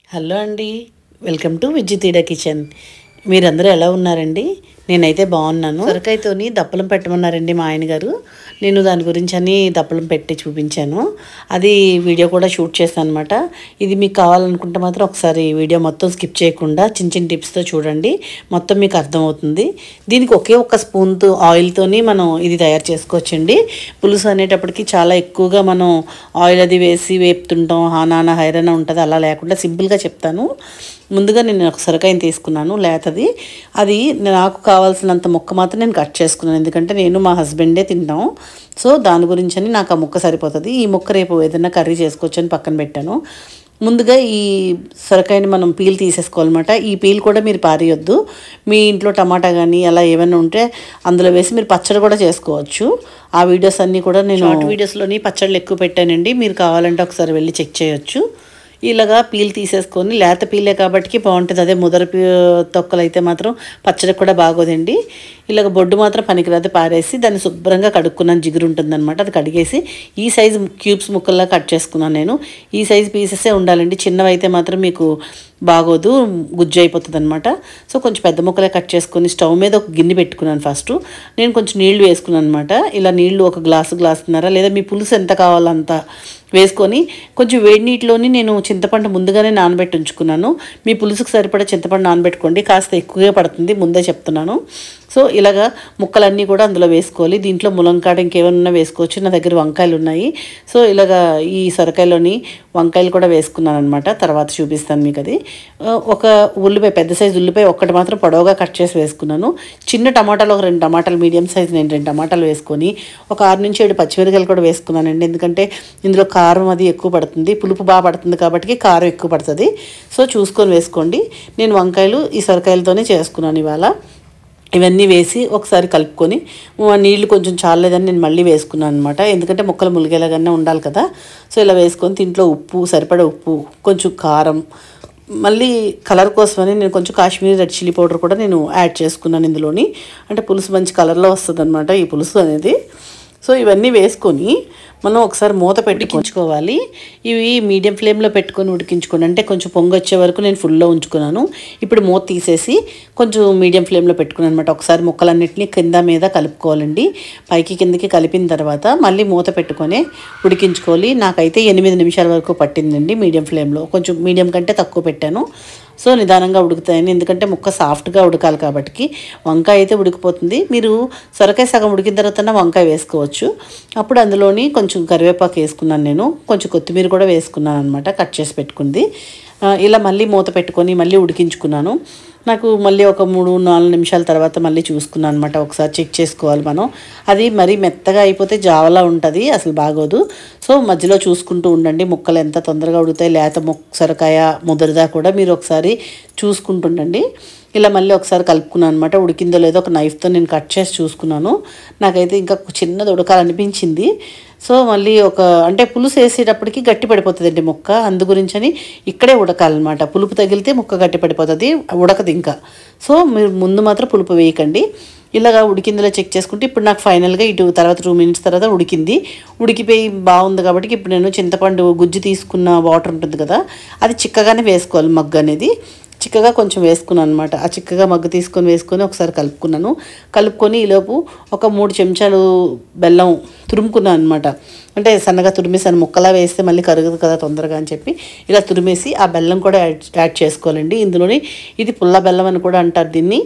Hello అండి, welcome to విజ్జితీడ kitchen. మీరందరూ ఎలా ఉన్నారండి? నేనైతే బాగున్నాను. సొరకాయతోని దప్పలం పెట్టమన్నారండి మా ఆయన గారు. నేను దాని గురించి అని దప్పలం పెట్టి చూపించాను. అది వీడియో కూడా షూట్ చేశాను అనమాట. ఇది మీకు కావాలనుకుంటే మాత్రం ఒకసారి వీడియో మొత్తం స్కిప్ చేయకుండా చిన్న చిన్న టిప్స్తో చూడండి, మొత్తం మీకు అర్థమవుతుంది. దీనికి ఒకే ఒక్క స్పూన్తో ఆయిల్తోని మనం ఇది తయారు చేసుకోవచ్చండి. పులుసు అనేటప్పటికి చాలా ఎక్కువగా మనం ఆయిల్ అది వేసి వేపుతుంటాం, నానా హైరాణ ఉంటుంది. అలా లేకుండా సింపుల్గా చెప్తాను. ముందుగా నేను ఒక సొరకాయని తీసుకున్నాను, లేతది. అది నాకు కావాల్సినంత ముక్క మాత్రం నేను కట్ చేసుకున్నాను, ఎందుకంటే నేను మా హస్బెండే తింటాం. సో దాని గురించి అని నాకు ఆ ముక్క సరిపోతుంది. ఈ ముక్క రేపు ఏదైనా కర్రీ చేసుకోవచ్చు అని పక్కన పెట్టాను. ముందుగా ఈ సొరకాయని మనం పీల్ తీసేసుకోవాలన్నమాట. ఈ పీల్ కూడా మీరు పారేయొద్దు. మీ ఇంట్లో టమాటా కానీ అలా ఏమైనా ఉంటే అందులో వేసి మీరు పచ్చడి కూడా చేసుకోవచ్చు. ఆ వీడియోస్ అన్నీ కూడా నేను షార్ట్ వీడియోస్లోని పచ్చళ్ళు ఎక్కువ పెట్టానండి. మీరు కావాలంటే ఒకసారి వెళ్ళి చెక్ చేయొచ్చు. ఇలాగా పీల్ తీసేసుకొని, లేత పీలే కాబట్టి బాగుంటుంది. అదే ముదర తొక్కలు అయితే మాత్రం పచ్చడి కూడా బాగోదండి. ఇలాగ బొడ్డు మాత్రం పనికిరాదు, పారేసి దాన్ని శుభ్రంగా కడుక్కున్నాను. జిగురు ఉంటుందన్నమాట, అది కడిగేసి ఈ సైజు క్యూబ్స్ ముక్కల్లా కట్ చేసుకున్నాను. నేను ఈ సైజు పీసెసే ఉండాలండి, చిన్నవి అయితే మాత్రం మీకు బాగోదు, గుజ్జు అయిపోతుంది అనమాట. సో కొంచెం పెద్ద ముక్కలే కట్ చేసుకొని స్టవ్ మీద ఒక గిన్నె పెట్టుకున్నాను. ఫస్ట్ నేను కొంచెం నీళ్లు వేసుకున్నాను అనమాట. ఇలా నీళ్లు ఒక గ్లాసున్నర, లేదా మీ పులుసు ఎంత కావాలో అంత వేసుకొని కొంచెం వేడి నీటిలోని నేను చింతపండు ముందుగానే నానబెట్టి ఉంచుకున్నాను. మీ పులుసుకు సరిపడా చింతపండు నానబెట్టుకోండి, కాస్త ఎక్కువగా పడుతుంది, ముందే చెప్తున్నాను. సో ఇలాగా ముక్కలన్నీ కూడా అందులో వేసుకోవాలి. దీంట్లో ములంకాడ ఇంకేమైనా వేసుకోవచ్చు. నా దగ్గర వంకాయలు ఉన్నాయి. సో ఇలాగా ఈ సొరకాయలోని వంకాయలు కూడా వేసుకున్నాను అనమాట. తర్వాత చూపిస్తాను మీకు అది. ఒక ఉల్లిపాయ, పెద్ద సైజు ఉల్లిపాయ ఒక్కటి మాత్రం పొడవుగా కట్ చేసి వేసుకున్నాను. చిన్న టమాటాలు ఒక 2 టమాటాలు, మీడియం సైజు నేను 2 టమాటాలు వేసుకొని ఒక 6 నుంచి 7 పచ్చిమిరకాయలు కూడా వేసుకున్నానండి. ఎందుకంటే ఇందులో కారం అది ఎక్కువ పడుతుంది, పులుపు బాగా పడుతుంది కాబట్టి కారం ఎక్కువ పడుతుంది. సో చూసుకొని వేసుకోండి. నేను వంకాయలు ఈ సొరకాయలతోనే చేసుకున్నాను ఇవాళ. ఇవన్నీ వేసి ఒకసారి కలుపుకొని, నీళ్లు కొంచెం చాలేదని నేను మళ్ళీ వేసుకున్నాను అనమాట. ఎందుకంటే ముక్కలు ములిగేలాగానే ఉండాలి కదా. సో ఇలా వేసుకొని దీంట్లో ఉప్పు, సరిపడా ఉప్పు, కొంచెం కారం, మళ్ళీ కలర్ కోసమని నేను కొంచెం కాశ్మీరీ రెడ్ చిల్లీ పౌడర్ కూడా నేను యాడ్ చేసుకున్నాను ఇందులోని. అంటే పులుసు మంచి కలర్లో వస్తుంది అనమాట ఈ పులుసు అనేది. సో ఇవన్నీ వేసుకొని మనం ఒకసారి మూత పెట్టుకోవాలి. ఇవి మీడియం ఫ్లేమ్లో పెట్టుకొని ఉడికించుకోండి. అంటే కొంచెం పొంగు వచ్చే వరకు నేను ఫుల్లో ఉంచుకున్నాను. ఇప్పుడు మూత తీసేసి కొంచెం మీడియం ఫ్లేమ్లో పెట్టుకున్నాను అనమాట. ఒకసారి ముక్కలన్నింటినీ కింద మీద కలుపుకోవాలండి. పైకి కిందకి కలిపిన తర్వాత మళ్ళీ మూత పెట్టుకొని ఉడికించుకోవాలి. నాకైతే 8 నిమిషాల వరకు పట్టిందండి మీడియం ఫ్లేమ్లో. కొంచెం మీడియం కంటే తక్కువ పెట్టాను. సో నిదానంగా ఉడుకుతాయని, ఎందుకంటే ముక్క సాఫ్ట్గా ఉడకాలి కాబట్టి. వంకాయ అయితే ఉడికిపోతుంది. మీరు సొరకాయ సగం ఉడికిన తర్వాత వంకాయ వేసుకోవచ్చు. అప్పుడు అందులోని కొంచెం కరివేపాకు వేసుకున్నాను నేను, కొంచెం కొత్తిమీర కూడా వేసుకున్నాను అనమాట, కట్ చేసి పెట్టుకుంది. ఇలా మళ్ళీ మూత పెట్టుకొని మళ్ళీ ఉడికించుకున్నాను. నాకు మళ్ళీ ఒక 3-4 నిమిషాల తర్వాత మళ్ళీ చూసుకున్నాను అనమాట. ఒకసారి చెక్ చేసుకోవాలి మనం. అది మరీ మెత్తగా అయిపోతే జావలా ఉంటుంది, అసలు బాగోదు. సో మధ్యలో చూసుకుంటూ ఉండండి, ముక్కలు ఎంత తొందరగా ఉడుకుతాయి. లేత సొరకాయ ముదరదా కూడా మీరు ఒకసారి చూసుకుంటుండండి. ఇలా మళ్ళీ ఒకసారి కలుపుకున్నాను అనమాట. ఉడికిందో లేదో ఒక నైఫ్తో నేను కట్ చేసి చూసుకున్నాను. నాకైతే ఇంకా చిన్నది ఉడకాలనిపించింది. సో మళ్ళీ అంటే పులుసు వేసేటప్పటికి గట్టి పడిపోతుందండి ముక్క, అందు గురించని ఇక్కడే ఉడకాలన్నమాట. పులుపు తగిలితే ముక్క గట్టి పడిపోతుంది, ఉడకదు ఇంకా. సో మీరు ముందు మాత్రం పులుపు వేయకండి. ఇలాగా ఉడికిందిలో చెక్ చేసుకుంటే ఇప్పుడు నాకు ఫైనల్గా తర్వాత 2 మినిట్స్ తర్వాత ఉడికిపోయి బాగుంది కాబట్టి ఇప్పుడు నేను చింతపండు గుజ్జు తీసుకున్న వాటర్ ఉంటుంది కదా, అది చిక్కగానే వేసుకోవాలి. మగ్గు అనేది చిక్కగా కొంచెం వేసుకున్నాను అనమాట. ఆ చిక్కగా మగ్గు వేసుకొని ఒకసారి కలుపుకొని ఈలోపు ఒక 3 చెంచాలు బెల్లం తురుముకున్నాను అనమాట. అంటే సన్నగా తురిమేసాను, ముక్కలా వేస్తే మళ్ళీ కరగదు కదా తొందరగా అని చెప్పి ఇలా తురిమేసి ఆ బెల్లం కూడా యాడ్ చేసుకోవాలండి ఇందులోని. ఇది పుల్ల బెల్లం అని కూడా అంటారు, దీన్ని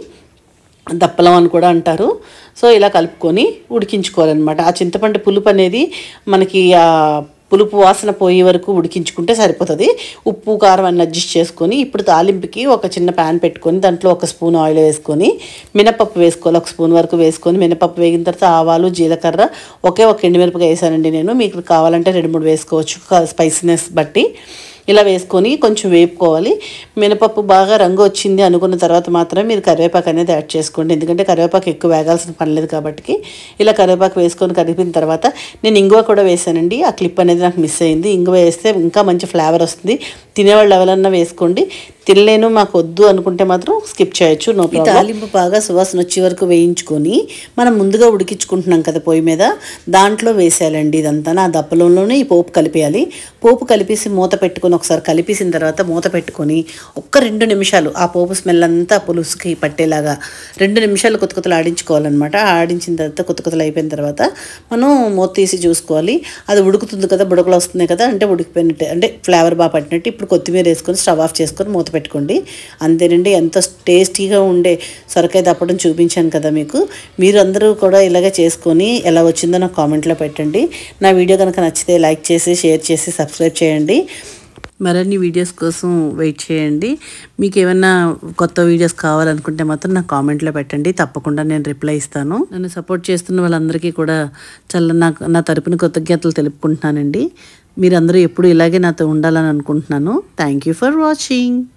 దప్పలం అని కూడా అంటారు. సో ఇలా కలుపుకొని ఉడికించుకోవాలన్నమాట. ఆ చింతపండు పులుపు అనేది మనకి పులుపు వాసన పోయే వరకు ఉడికించుకుంటే సరిపోతుంది. ఉప్పు కారం అన్ని అడ్జస్ట్ చేసుకొని ఇప్పుడు తాలింపుకి ఒక చిన్న ప్యాన్ పెట్టుకొని దాంట్లో 1 స్పూన్ ఆయిల్ వేసుకొని మినపప్పు వేసుకోవాలి. 1 స్పూన్ వరకు వేసుకొని మినపప్పు వేగిన తర్వాత ఆవాలు, జీలకర్ర, ఒక ఎండుమిరపకాయ వేసానండి నేను. మీకు కావాలంటే 2-3 వేసుకోవచ్చు, స్పైసీనెస్ బట్టి. ఇలా వేసుకొని కొంచెం వేపుకోవాలి. మినపప్పు బాగా రంగు వచ్చింది అనుకున్న తర్వాత మాత్రమే మీరు కరివేపాకు అనేది యాడ్ చేసుకోండి, ఎందుకంటే కరివేపాకు ఎక్కువ వేగాల్సిన పని లేదు కాబట్టి. ఇలా కరివేపాకు వేసుకొని కలిపిన తర్వాత నేను ఇంగువ కూడా వేసానండి. ఆ క్లిప్ అనేది నాకు మిస్ అయింది. ఇంగువ వేస్తే ఇంకా మంచి ఫ్లేవర్ వస్తుంది. తినేవాళ్ళు ఎవరన్నా వేసుకోండి, తినలేను మాకు వద్దు అనుకుంటే మాత్రం స్కిప్ చేయొచ్చు, నో ప్రాబ్లం. తాలింపు బాగా సువాసన వచ్చే వరకు వేయించుకొని మనం ముందుగా ఉడికించుకుంటున్నాం కదా పొయ్యి మీద, దాంట్లో వేసేయాలండి. ఇదంతా ఆ దప్పలంలోనే ఈ పోపు కలిపేయాలి. పోపు కలిపేసి మూత పెట్టుకొని వేసుకొని ఒకసారి కలిపేసిన తర్వాత మూత పెట్టుకొని ఒక్క 2 నిమిషాలు ఆ పోపు స్మెల్ అంతా పులుసుకి పట్టేలాగా 2 నిమిషాలు కొత్తుకొత్తలు ఆడించుకోవాలన్నమాట. ఆడించిన తర్వాత కొత్తుకొత్తలు అయిపోయిన తర్వాత మనం మూత తీసి చూసుకోవాలి. అది ఉడుకుతుంది కదా, బుడకలు వస్తున్నాయి కదా, అంటే ఉడికిపోయినట్టే, అంటే ఫ్లేవర్ బాగా పట్టినట్టు. ఇప్పుడు కొత్తిమీర వేసుకొని స్టవ్ ఆఫ్ చేసుకొని మూత పెట్టుకోండి. అంతేనండి, ఎంత టేస్టీగా ఉండే సొరకాయ దప్పడం చూపించాను కదా మీకు. మీరు అందరూ కూడా ఇలాగే చేసుకొని ఎలా వచ్చిందో నాకు కామెంట్లో పెట్టండి. నా వీడియో కనుక నచ్చితే లైక్ చేసి, షేర్ చేసి, సబ్స్క్రైబ్ చేయండి. మరిన్ని వీడియోస్ కోసం వెయిట్ చేయండి. మీకు ఏమైనా కొత్త వీడియోస్ కావాలనుకుంటే మాత్రం నా కామెంట్లో పెట్టండి, తప్పకుండా నేను రిప్లై ఇస్తాను. నన్ను సపోర్ట్ చేస్తున్న వాళ్ళందరికీ కూడా నా తరపున కృతజ్ఞతలు తెలుపుకుంటున్నానండి. మీరందరూ ఎప్పుడు ఇలాగే నాతో ఉండాలని అనుకుంటున్నాను. Thank you for watching.